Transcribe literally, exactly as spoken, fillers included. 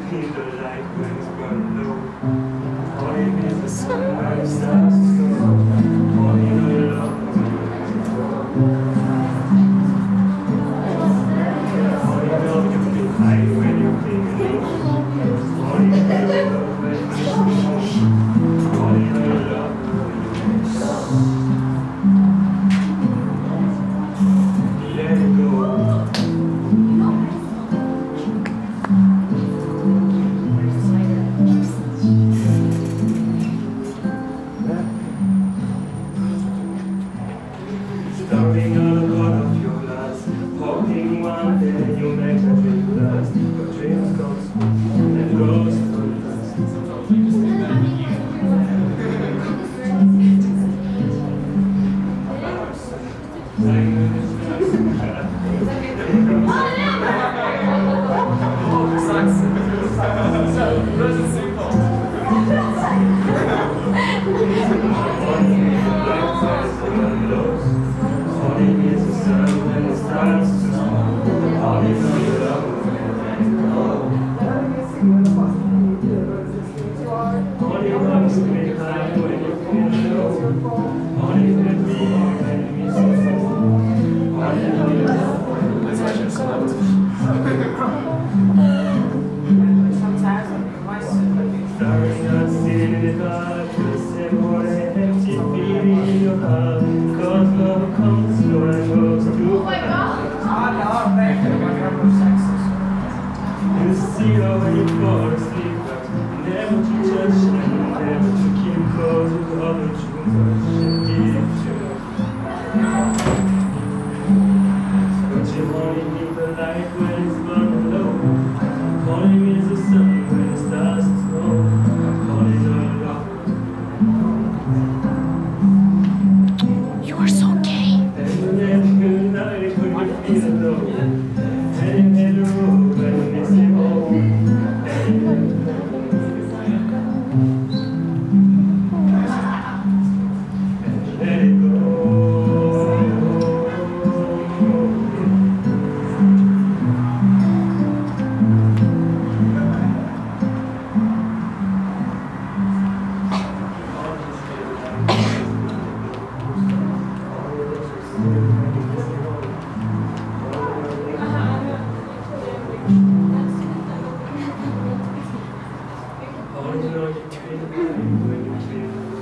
need the light when it's burning low. All you need is the sun when it starts to snow. All you know you love when you let it go. All you know you feel high when you're feeling low. All you know you love when it's home. All you know you love when you let it go. Let it go. Starting on a part of your life, hoping one day you'll make a dream last. But dreams come and goes so fast. You see her when you fall asleep, but never to touch and never to keep close with other true much indeed true. But you only need the light when it's burning low. Calling is the sun when it starts to snow. Calling her love. You are so gay. And then good night when you feel low. Heading in the road when you miss him home. Let it go. All you know you feel when you feel